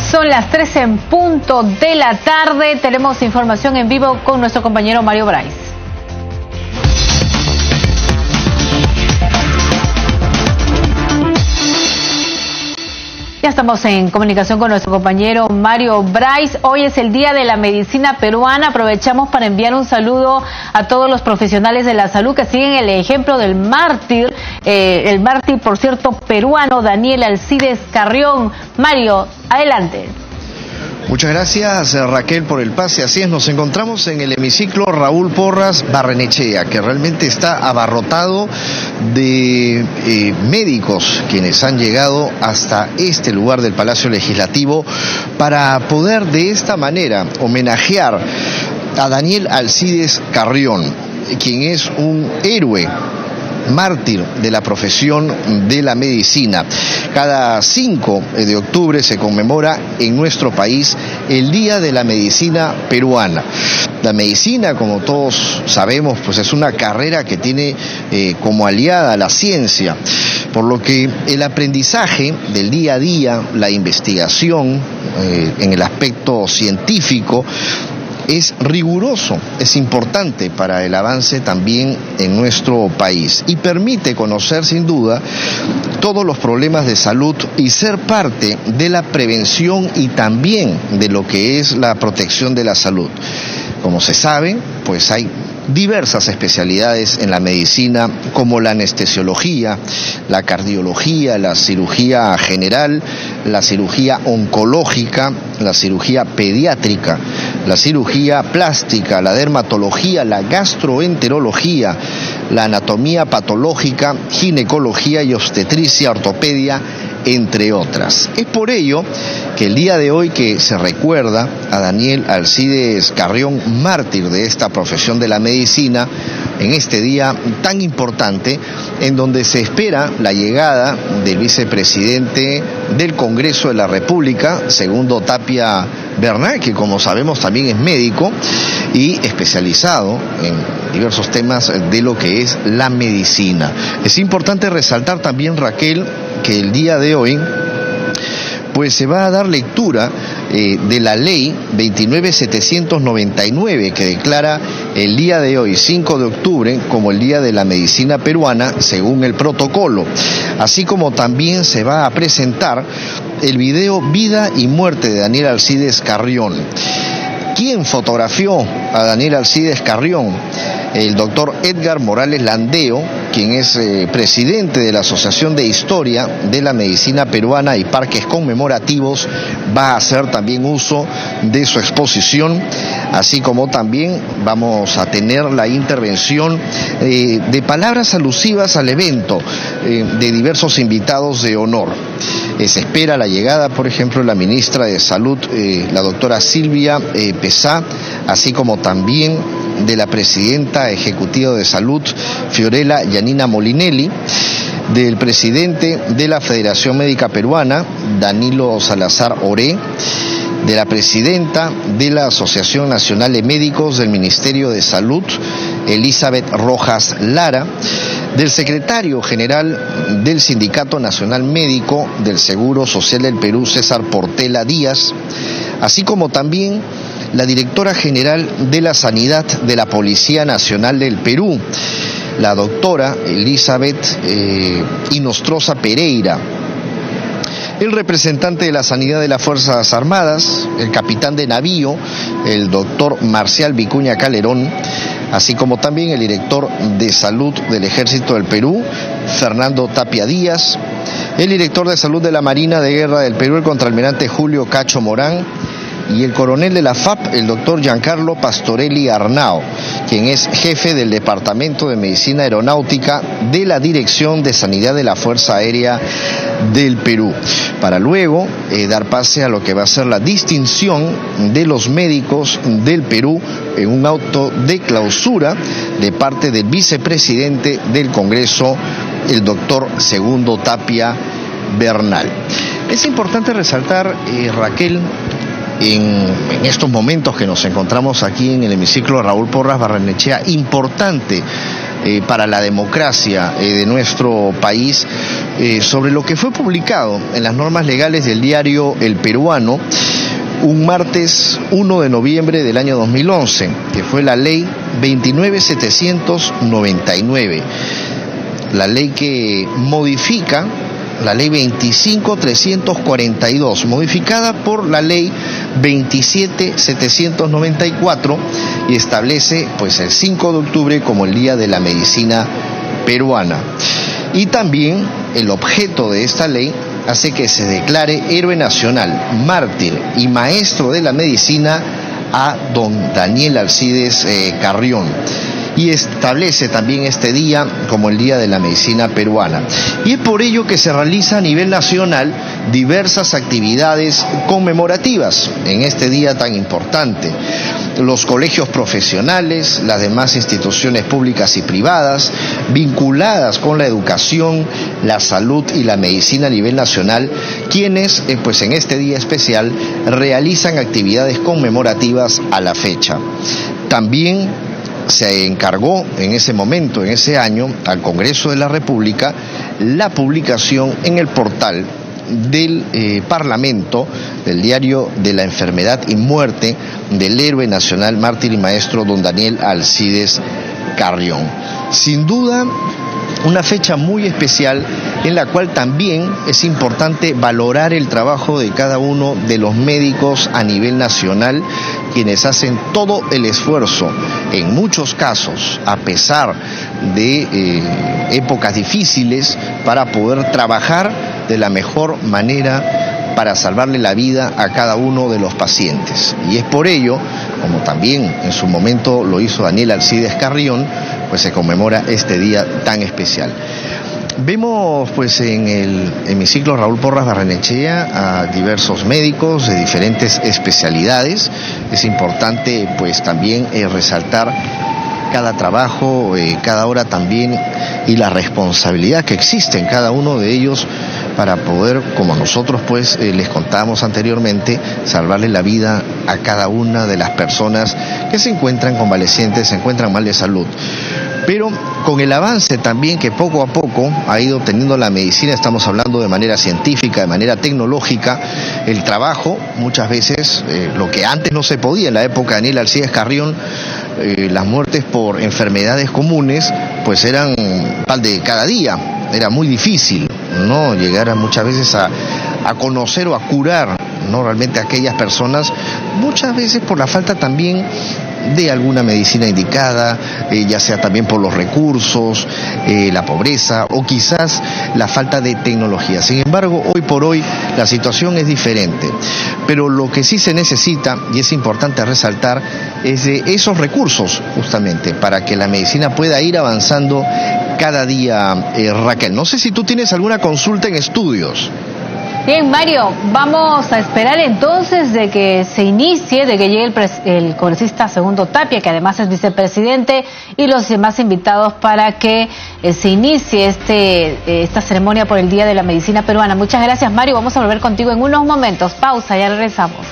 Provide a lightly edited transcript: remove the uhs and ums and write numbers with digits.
Son las 13 en punto de la tarde. Tenemos información en vivo con nuestro compañero Mario Bryce. Ya estamos en comunicación con nuestro compañero Mario Bryce. Hoy es el Día de la Medicina Peruana. Aprovechamos para enviar un saludo a todos los profesionales de la salud que siguen el ejemplo del mártir, por cierto, peruano, Daniel Alcides Carrión. Mario, adelante. Muchas gracias, Raquel, por el pase. Así es, nos encontramos en el hemiciclo Raúl Porras Barrenechea, que realmente está abarrotado de médicos quienes han llegado hasta este lugar del Palacio Legislativo para poder de esta manera homenajear a Daniel Alcides Carrión, quien es un héroe, mártir de la profesión de la medicina. Cada 5 de octubre se conmemora en nuestro país el Día de la Medicina Peruana. La medicina, como todos sabemos, pues es una carrera que tiene como aliada la ciencia, por lo que el aprendizaje del día a día, la investigación en el aspecto científico, es riguroso, es importante para el avance también en nuestro país y permite conocer sin duda todos los problemas de salud y ser parte de la prevención y también de lo que es la protección de la salud. Como se sabe, pues hay diversas especialidades en la medicina, como la anestesiología, la cardiología, la cirugía general, la cirugía oncológica, la cirugía pediátrica, la cirugía plástica, la dermatología, la gastroenterología, la anatomía patológica, ginecología y obstetricia, ortopedia, entre otras. Es por ello que el día de hoy que se recuerda a Daniel Alcides Carrión, mártir de esta profesión de la medicina, en este día tan importante, en donde se espera la llegada del vicepresidente del Congreso de la República, Segundo Tapia Bernal, que como sabemos también es médico y especializado en diversos temas de lo que es la medicina. Es importante resaltar también, Raquel, que el día de hoy pues se va a dar lectura de la ley 29.799 que declara el día de hoy, 5 de octubre, como el Día de la Medicina Peruana, según el protocolo. Así como también se va a presentar el video Vida y Muerte de Daniel Alcides Carrión. ¿Quién fotografió a Daniel Alcides Carrión? El doctor Edgar Morales Landeo, quien es presidente de la Asociación de Historia de la Medicina Peruana y Parques Conmemorativos, va a hacer también uso de su exposición, así como también vamos a tener la intervención de palabras alusivas al evento de diversos invitados de honor. Se espera la llegada, por ejemplo, de la ministra de Salud, la doctora Silvia Pesá, así como también de la presidenta ejecutiva de Salud, Fiorella Yanina Molinelli, del presidente de la Federación Médica Peruana, Danilo Salazar Oré, de la presidenta de la Asociación Nacional de Médicos del Ministerio de Salud, Elizabeth Rojas Lara, del secretario general del Sindicato Nacional Médico del Seguro Social del Perú, César Portela Díaz, así como también la directora general de la Sanidad de la Policía Nacional del Perú, la doctora Elizabeth Inostroza Pereira, el representante de la Sanidad de las Fuerzas Armadas, el capitán de navío, el doctor Marcial Vicuña Calderón, así como también el director de Salud del Ejército del Perú, Fernando Tapia Díaz, el director de Salud de la Marina de Guerra del Perú, el contraalmirante Julio Cacho Morán, y el coronel de la FAP, el doctor Giancarlo Pastorelli Arnao, quien es jefe del Departamento de Medicina Aeronáutica de la Dirección de Sanidad de la Fuerza Aérea del Perú, para luego dar pase a lo que va a ser la distinción de los médicos del Perú en un auto de clausura de parte del vicepresidente del Congreso, el doctor Segundo Tapia Bernal. Es importante resaltar, Raquel, en estos momentos que nos encontramos aquí en el hemiciclo Raúl Porras Barrenechea, importante para la democracia de nuestro país, sobre lo que fue publicado en las normas legales del diario El Peruano un martes 1 de noviembre del año 2011, que fue la ley 29.799, la ley que modifica la ley 25.342, modificada por la ley 27.794, y establece pues el 5 de octubre como el Día de la Medicina Peruana. Y también el objeto de esta ley hace que se declare héroe nacional, mártir y maestro de la medicina a don Daniel Alcides Carrión, y establece también este día como el Día de la Medicina Peruana. Y es por ello que se realiza a nivel nacional diversas actividades conmemorativas en este día tan importante. Los colegios profesionales, las demás instituciones públicas y privadas vinculadas con la educación, la salud y la medicina a nivel nacional, quienes pues en este día especial realizan actividades conmemorativas a la fecha. También se encargó en ese momento, en ese año, al Congreso de la República la publicación en el portal del Parlamento del diario de la enfermedad y muerte del héroe nacional, mártir y maestro don Daniel Alcides Carrión. Sin duda, una fecha muy especial en la cual también es importante valorar el trabajo de cada uno de los médicos a nivel nacional, quienes hacen todo el esfuerzo, en muchos casos, a pesar de épocas difíciles, para poder trabajar de la mejor manera para salvarle la vida a cada uno de los pacientes. Y es por ello, como también en su momento lo hizo Daniel Alcides Carrión, pues se conmemora este día tan especial. Vemos pues en el hemiciclo Raúl Porras Barrenechea a diversos médicos de diferentes especialidades. Es importante pues también resaltar cada trabajo, cada hora también, y la responsabilidad que existe en cada uno de ellos para poder, como nosotros pues les contábamos anteriormente, salvarle la vida a cada una de las personas que se encuentran convalecientes, se encuentran mal de salud. Pero con el avance también que poco a poco ha ido teniendo la medicina, estamos hablando de manera científica, de manera tecnológica, el trabajo, muchas veces, lo que antes no se podía en la época de Daniel Alcides Carrión, las muertes por enfermedades comunes, pues eran pan de cada día, era muy difícil, ¿no?, llegar muchas veces a conocer o a curar, ¿no?, realmente a aquellas personas, muchas veces por la falta también de alguna medicina indicada, ya sea también por los recursos, la pobreza o quizás la falta de tecnología. Sin embargo, hoy por hoy la situación es diferente, pero lo que sí se necesita, y es importante resaltar, es de esos recursos justamente para que la medicina pueda ir avanzando cada día. Raquel, no sé si tú tienes alguna consulta en estudios. Bien, Mario, vamos a esperar entonces de que se inicie, de que llegue el congresista Segundo Tapia, que además es vicepresidente, y los demás invitados para que se inicie esta ceremonia por el Día de la Medicina Peruana. Muchas gracias, Mario. Vamos a volver contigo en unos momentos. Pausa, ya regresamos.